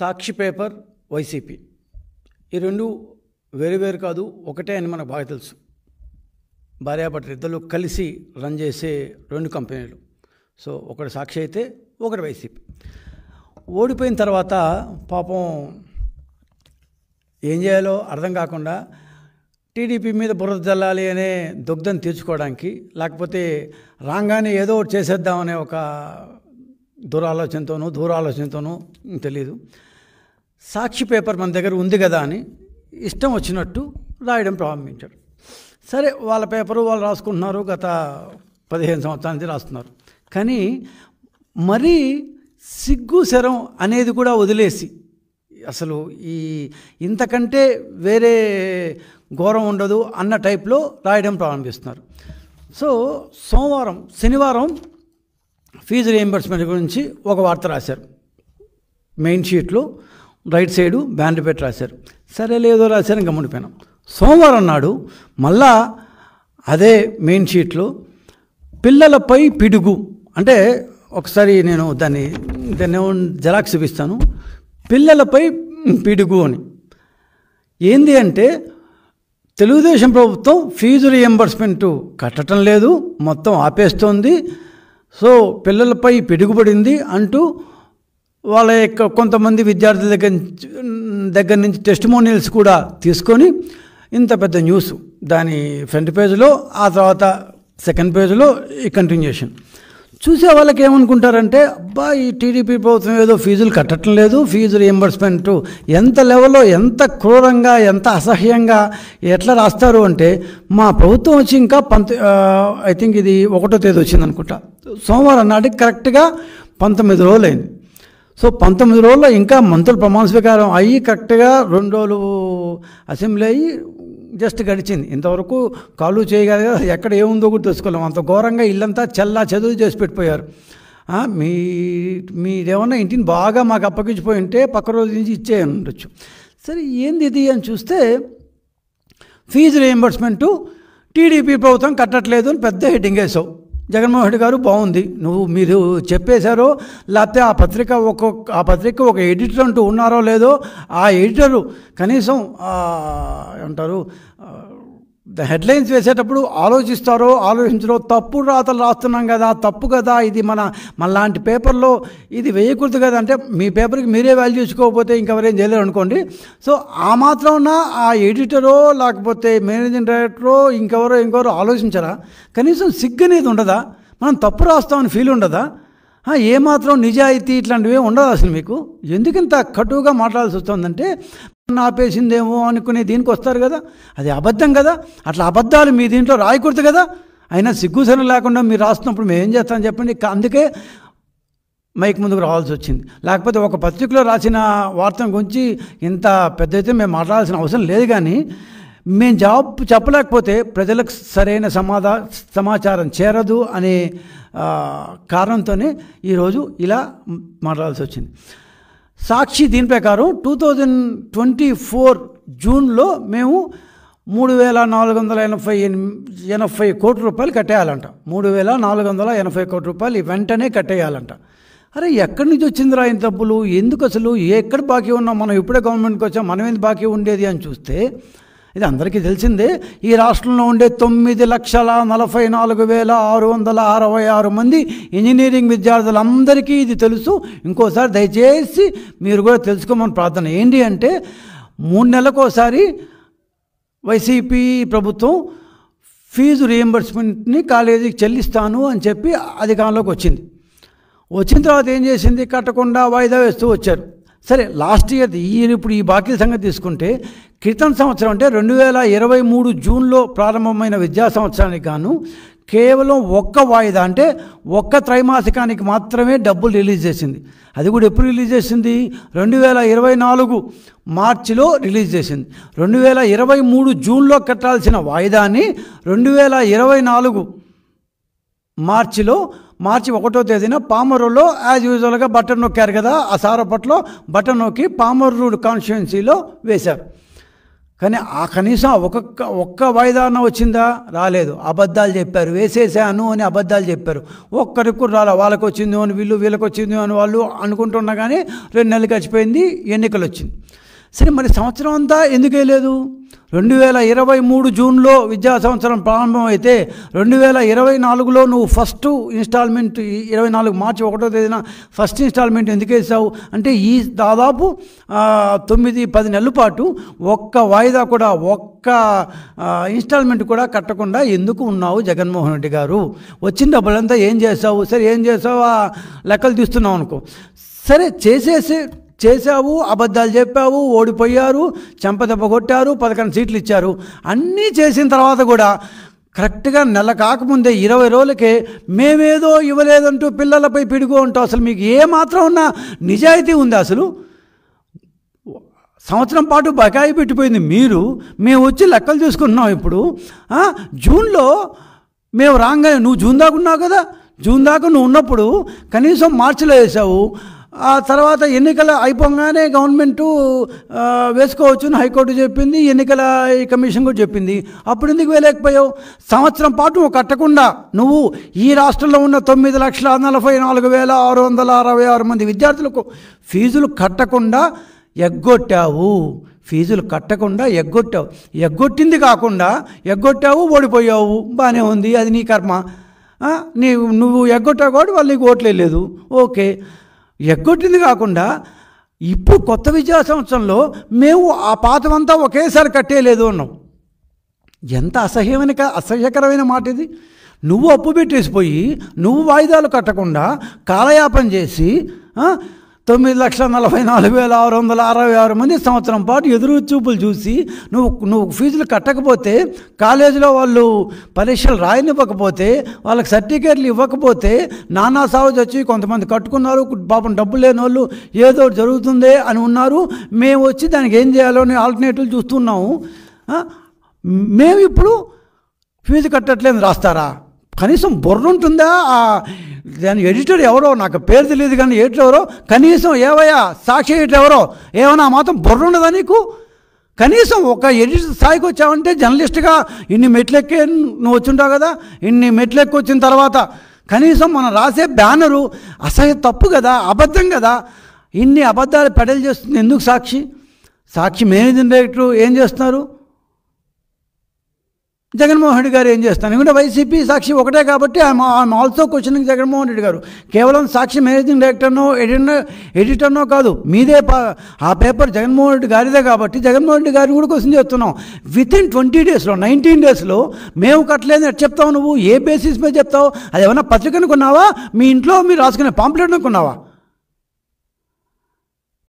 సాక్షి paper, YCP ఈ రెండు వేరు కాదు, ఒకటే అని మనకు బాగా తెలుసు. భార్యాభర్తలు ఇద్దరు కలిసి రన్ చేసే రెండు కంపెనీలు. సో ఒకటి సాక్షి అయితే ఒకటి వైసీపీ. ఓడిపోయిన తర్వాత పాపం ఏం చేయాలో అర్థం కాకుండా టీడీపీ మీద బురద జల్లాలి అనే దుగ్ధం తీర్చుకోవడానికి, లేకపోతే రాగానే ఏదో ఒకటి చేసేద్దామనే ఒక దూరాలోచనతోనూ తెలీదు, సాక్షి పేపర్ మన దగ్గర ఉంది కదా అని ఇష్టం వచ్చినట్టు రాయడం ప్రారంభించారు. సరే, వాళ్ళ పేపరు వాళ్ళు రాసుకుంటున్నారు, గత 15 సంవత్సరాల నుంచి రాస్తున్నారు. కానీ మరీ సిగ్గు శరం అనేది కూడా వదిలేసి అసలు ఈ ఇంతకంటే వేరే ఘోరం ఉండదు అన్న టైప్లో రాయడం ప్రారంభిస్తున్నారు. సో శనివారం ఫీజు రీయింబర్స్మెంట్ గురించి ఒక వార్త రాశారు. మెయిన్ షీట్లో రైట్ సైడు బ్యానర్ పెట్టి రాశారు. సరే, లేదో రాశారు, గమ్ముడిపోయినాం. సోమవారం నాడు మళ్ళా అదే మెయిన్ షీట్లో పిల్లలపై పిడుగు, అంటే ఒకసారి నేను దాన్ని జెరాక్స్ చూపిస్తాను. పిల్లలపై పిడుగు అని ఏంది అంటే, తెలుగుదేశం ప్రభుత్వం ఫీజు రీయింబర్స్మెంట్ కట్టడం లేదు, మొత్తం ఆపేస్తోంది. సో పిల్లలపై పిడుగుపడింది అంటూ వాళ్ళ యొక్క కొంతమంది విద్యార్థుల దగ్గర నుంచి టెస్టిమోనియల్స్ కూడా తీసుకొని ఇంత పెద్ద న్యూస్, దాని ఫ్రంట్ పేజ్లో, ఆ తర్వాత సెకండ్ పేజ్లో ఈ కంటిన్యూషన్. చూసే వాళ్ళకి ఏమనుకుంటారంటే, అబ్బా ఈ టీడీపీ ప్రభుత్వం ఏదో ఫీజులు కట్టడం లేదు, ఫీజు రీయింబర్స్మెంట్ ఎంత లెవెల్లో, ఎంత క్రూరంగా, ఎంత అసహ్యంగా ఎట్లా రాస్తారు అంటే, మా ప్రభుత్వం వచ్చి ఇంకా ఐ థింక్ ఇది 1వ తేదీ వచ్చింది అనుకుంటా. సోమవారం నాటికి కరెక్ట్గా 19 రోజులు అయింది. సో 19 రోజుల్లో ఇంకా మంత్రుల ప్రమాణ స్వీకారం అయ్యి కరెక్ట్గా 2 రోజులు అసెంబ్లీ అయ్యి జస్ట్ గడిచింది. ఇంతవరకు కాలు చేయగల ఎక్కడ ఏముందో కూడా తెలుసుకోలేము. అంత ఘోరంగా ఇల్లంతా చదువు చేసి పెట్టిపోయారు. మీరేమన్నా ఇంటిని బాగా మాకు అప్పగించిపోయి ఉంటే పక్క రోజు నుంచి ఇచ్చేయని ఉండొచ్చు. సరే, ఏంది ఇది అని చూస్తే ఫీజు రీయింబర్స్మెంటు టీడీపీ ప్రభుత్వం కట్టట్లేదు అని పెద్ద హెడ్డింగ్ వేసావు. జగన్మోహన్ రెడ్డి గారు, బాగుంది, మీరు చెప్పేశారో లేకపోతే ఆ పత్రిక ఒక ఎడిటర్ అంటూ ఉన్నారో లేదో, ఆ ఎడిటరు కనీసం ఏమంటారు హెడ్లైన్స్ వేసేటప్పుడు ఆలోచించరో, తప్పుడు రాతలు రాస్తున్నాం కదా, తప్పు కదా, ఇది మనలాంటి పేపర్లో ఇది వేయకూడదు కదా. అంటే మీ పేపర్కి మీరే వాల్యూ ఇచ్చుకోకపోతే ఇంకెవరేం చేయలేరు అనుకోండి. సో ఆ మాత్రం ఆ ఎడిటరో లేకపోతే మేనేజింగ్ డైరెక్టరో ఇంకెవరో ఆలోచించరా? కనీసం సిగ్గు అనేది ఉండదా? మనం తప్పు రాస్తామని ఫీల్ ఉండదా? ఏమాత్రం నిజాయితీ ఇట్లాంటివి ఉండదు అసలు మీకు. ఎందుకింత కటువుగా మాట్లాడాల్సి వస్తుందంటే, ఆపేసిందేమో అనుకునే దీనికి వస్తారు కదా, అది అబద్ధం కదా. అట్లా అబద్ధాలు మీ దీంట్లో రాయకూడదు కదా. అయినా సిగ్గుసరం లేకుండా మీరు రాస్తున్నప్పుడు మేము ఏం చేస్తామని చెప్పండి. అందుకే మైక్ ముందుకు రావాల్సి వచ్చింది. లేకపోతే ఒక పత్రికలో రాసిన వార్తను గురించి ఇంత పెద్ద అయితే మేము మాట్లాడాల్సిన అవసరం లేదు. కానీ మేము జవాబు చెప్పలేకపోతే ప్రజలకు సరైన సమాచారం చేరదు అనే కారణంతోనే ఈరోజు ఇలా మాట్లాడాల్సి వచ్చింది. సాక్షి దీని ప్రకారం 2024 జూన్లో మేము 3,480 కోట్ల రూపాయలు కట్టేయాలంట. 3,480 కోట్ల రూపాయలు వెంటనే కట్టేయాలంట. అరే, ఎక్కడి నుంచి వచ్చిందిరా ఇంత డబ్బులు? ఎందుకు అసలు ఎక్కడ బాకీ ఉన్నాం? మనం ఇప్పుడే గవర్నమెంట్కి వచ్చాం, మనం ఏంది బాకీ ఉండేది అని చూస్తే ఇది అందరికీ తెలిసిందే. ఈ రాష్ట్రంలో ఉండే 9,44,666 మంది ఇంజనీరింగ్ విద్యార్థులందరికీ ఇది తెలుసు. ఇంకోసారి దయచేసి మీరు కూడా తెలుసుకోమని ప్రార్థన. ఏంటి అంటే, 3 నెలలకోసారి వైసీపీ ప్రభుత్వం ఫీజు రీయింబర్స్మెంట్ని కాలేజీకి చెల్లిస్తాను అని చెప్పి అధికారంలోకి వచ్చిన తర్వాత ఏం చేసింది? కట్టకుండా వాయిదా వేస్తూ వచ్చారు. సరే, లాస్ట్ ఇయర్ ఇప్పుడు ఈ బాకీల సంగతి తీసుకుంటే, క్రితం సంవత్సరం అంటే 2023 జూన్లో ప్రారంభమైన విద్యా సంవత్సరానికి గాను కేవలం ఒక్క వాయిదా, అంటే ఒక్క త్రైమాసికానికి మాత్రమే డబ్బులు రిలీజ్ చేసింది. అది కూడా ఎప్పుడు రిలీజ్ చేసింది? 2024 మార్చిలో రిలీజ్ చేసింది. 2023 జూన్లో కట్టాల్సిన వాయిదాని 2024 మార్చి 1వ తేదీన పామరులో యాజ్ యూజువల్గా బటన్ నొక్కారు కదా, ఆ సారపట్లో బటన్ నొక్కి పామరు కాన్స్టిట్యుయెన్సీలో వేశారు. కానీ ఆ కనీసం ఒక్క వాయిదా అన్న వచ్చిందా? రాలేదు. అబద్ధాలు చెప్పారు, వేసేసాను అని అబద్ధాలు చెప్పారు. ఒక్కరికి కూడా రాలే. వాళ్ళకి వచ్చింది అని వీళ్ళకి వచ్చింది అని వాళ్ళు అనుకుంటున్నా కానీ 2 నెలలు గడిచిపోయింది, ఎన్నికలు వచ్చింది. సరే, మరి సంవత్సరం అంతా ఎందుకు వేయలేదు? 2023 జూన్లో విద్యా సంవత్సరం ప్రారంభమైతే 2024లో నువ్వు ఫస్ట్ ఇన్స్టాల్మెంట్ 24 మార్చి 1వ తేదీన ఫస్ట్ ఇన్స్టాల్మెంట్ ఎందుకు వేసావు అంటే ఈ దాదాపు 9-10 నెలల పాటు ఒక్క వాయిదా కూడా ఒక్క ఇన్స్టాల్మెంట్ కూడా కట్టకుండా ఎందుకు ఉన్నావు జగన్మోహన్ రెడ్డి గారు? వచ్చిన డబ్బులంతా ఏం చేసావు? సరే, ఏం చేసావు లెక్కలు తీస్తున్నావు అనుకో. సరే, చేసావు, అబద్ధాలు చెప్పావు, ఓడిపోయారు, చెంపదెబ్బ కొట్టారు, 11 సీట్లు ఇచ్చారు. అన్నీ చేసిన తర్వాత కూడా కరెక్ట్గా నెల కాకముందే 20 రోజులకే మేమేదో ఇవ్వలేదంటూ పిల్లలపై పిడుగు అంటూ అసలు మీకు ఏమాత్రం ఉన్న నిజాయితీ ఉంది? అసలు సంవత్సరం పాటు బకాయి పెట్టిపోయింది మీరు. మేము వచ్చి లెక్కలు చూసుకుంటున్నాం ఇప్పుడు. జూన్లో మేము రాగానే నువ్వు జూన్ దాకా ఉన్నావు కదా, జూన్ దాకా నువ్వు ఉన్నప్పుడు కనీసం మార్చిలో వేసావు. ఆ తర్వాత ఎన్నికలు అయిపోగానే గవర్నమెంటు వేసుకోవచ్చు అని హైకోర్టు చెప్పింది, ఎన్నికల కమిషన్ కూడా చెప్పింది. అప్పుడు ఎందుకు వేయలేకపోయావు? సంవత్సరం పాటు కట్టకుండా నువ్వు ఈ రాష్ట్రంలో ఉన్న 9,44,666 మంది విద్యార్థులకు ఫీజులు కట్టకుండా ఎగ్గొట్టావు. ఎగ్గొట్టింది కాకుండా ఎగ్గొట్టావు, ఓడిపోయావు. బాగానే ఉంది, అది నీ కర్మ. నువ్వు ఎగ్గొట్టావు కాబట్టి వాళ్ళు నీకు ఓట్లే లేదు. ఓకే, ఎగ్గొట్టింది కాకుండా ఇప్పుడు కొత్త విద్యా సంవత్సరంలో మేము ఆ పాతమంతా ఒకేసారి కట్టేయలేదు అన్నాం. ఎంత అసహ్యకరమైన మాట ఇది! నువ్వు అప్పు పెట్టేసిపోయి నువ్వు వాయిదాలు కట్టకుండా కాలయాపన చేసి 9,44,666 మంది సంవత్సరం పాటు ఎదురు చూపులు చూసి నువ్వు ఫీజులు కట్టకపోతే, కాలేజీలో వాళ్ళు పరీక్షలు రాయనివ్వకపోతే, వాళ్ళకి సర్టిఫికేట్లు ఇవ్వకపోతే నానా సాగు వచ్చి కొంతమంది కట్టుకున్నారు, పాపం డబ్బులు లేని వాళ్ళు ఏదో జరుగుతుందే అని ఉన్నారు. మేము వచ్చి దానికి ఏం చేయాలో అని ఆల్టర్నేటివ్లు చూస్తున్నాము. మేము ఇప్పుడు ఫీజు కట్టట్లేదు రాస్తారా? కనీసం బుర్ర ఉంటుందా? దాని ఎడిటర్ ఎవరో నాకు పేరు తెలియదు కానీ ఎడిటర్ ఎవరో, కనీసం ఏవయ్యా సాక్షి ఎడిటర్ ఎవరో ఏమన్నా మాత్రం బుర్ర ఉండదా నీకు? కనీసం ఒక ఎడిటర్ స్థాయికి వచ్చావంటే జర్నలిస్ట్గా ఇన్ని మెట్లెక్కే నువ్వు వచ్చుంటావు కదా. ఇన్ని మెట్లెక్కి వచ్చిన తర్వాత కనీసం మనం రాసే బ్యానరు అసహ్య తప్పు కదా, అబద్ధం కదా. ఇన్ని అబద్ధాలు పెడల్ చేస్తుంది ఎందుకు? సాక్షి మేనేజింగ్ డైరెక్టర్ ఏం చేస్తున్నారు? జగన్మోహన్ రెడ్డి గారు ఏం చేస్తాను? ఎందుకంటే వైసీపీ సాక్షి ఒకటే కాబట్టి I'm also questioning Jaganmohan Reddy garu. కేవలం సాక్షి మేనేజింగ్ డైరెక్టర్నో ఎడిటర్నో కాదు, మీదే ఆ పేపర్ జగన్మోహన్ రెడ్డి గారిదే కాబట్టి జగన్మోహన్ రెడ్డి గారిని కూడా క్వశ్చన్ చేస్తున్నాం. వితిన్ 20 డేస్లో 19 డేస్లో మేము కట్టలేదని ఎట్లా చెప్తావు? నువ్వు ఏ బేసిస్ మీద చెప్తావు? అది ఏమన్నా పత్రికను కొన్నావా? మీ ఇంట్లో మీరు రాసుకునే పాంప్లెట్ కొన్నావా?